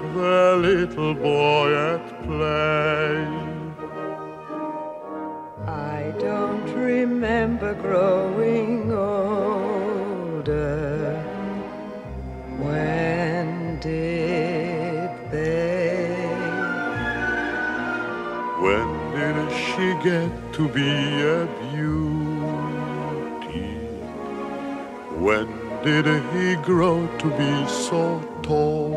the little boy at play. I don't remember growing older. When did they? When did she get to be a beauty? When did he grow to be so tall?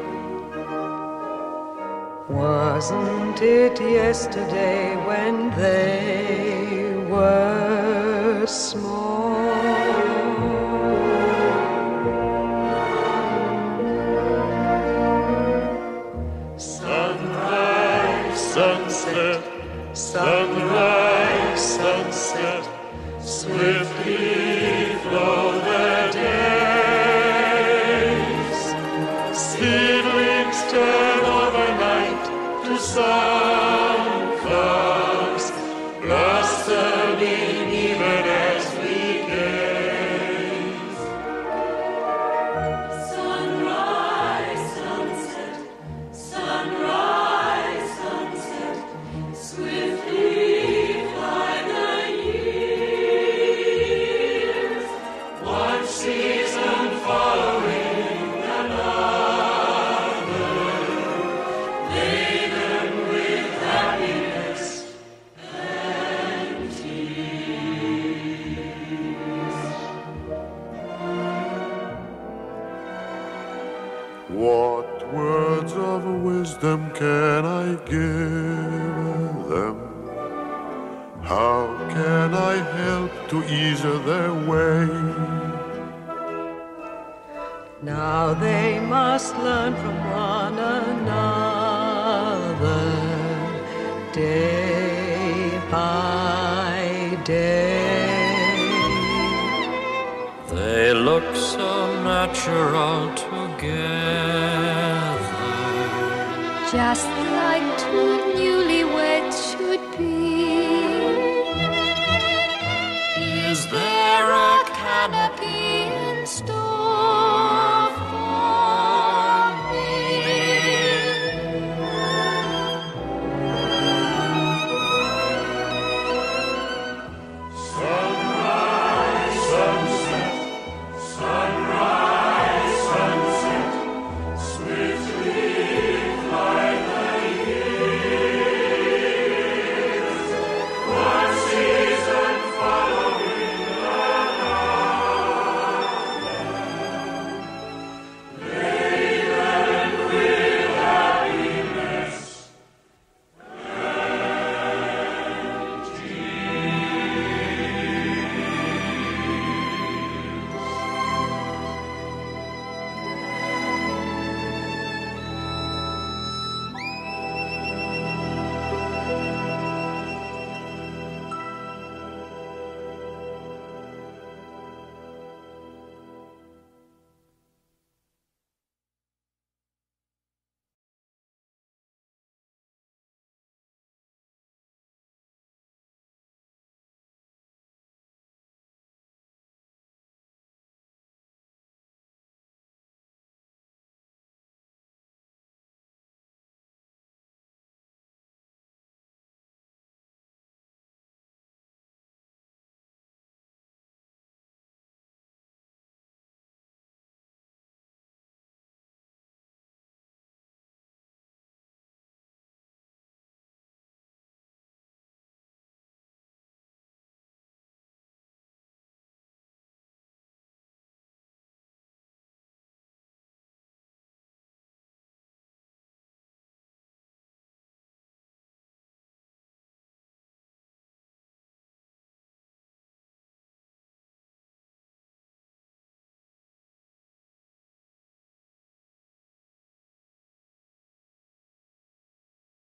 Wasn't it yesterday when they were small? Sunrise, sunset, sunrise, sunset, swiftly flow the days. Seedlings turn overnight to sunflowers, blossoming even as we gaze. Sunrise, sunset, sunrise, sunset, swiftly fly the years. One season following another, laden with happiness and tears. What words of wisdom can I give them? How can I help to ease their way? Now they must learn from one another, day by day. They look so natural together, Just like two newlyweds should be. Is there a canopy in store?